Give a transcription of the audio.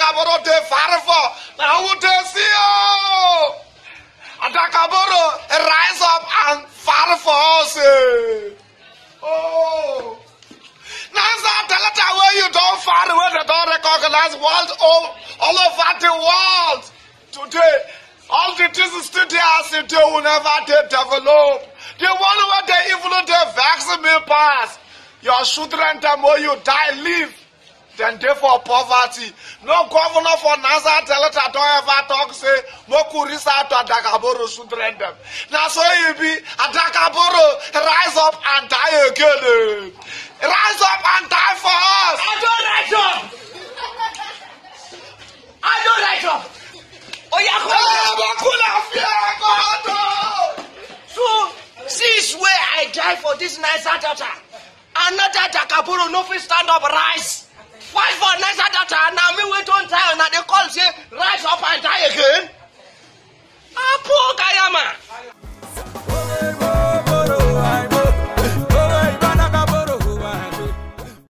Adaka Boro de far for. Now who to see you? Adaka Boro rise up and far for us. Oh. Niger Delta where you don't far away, they don't recognize world all over the world. Today, all the things today as it will never develop. The one where they even the vaccine pass. Your children them where you die live. Then therefore poverty. No governor for Niger Delta don't ever talk say Mokurisa to Adaka Boro children them. Now so you be Adaka Boro rise up and die again. Rise up and die for us. I don't rise up. I don't rise up. Oh yeah, so since where I die for this Niger Delta, another Adaka Boro no fit stand up rise. Fight for Niger Delta. Now me wait on time and they call say rise up and die again.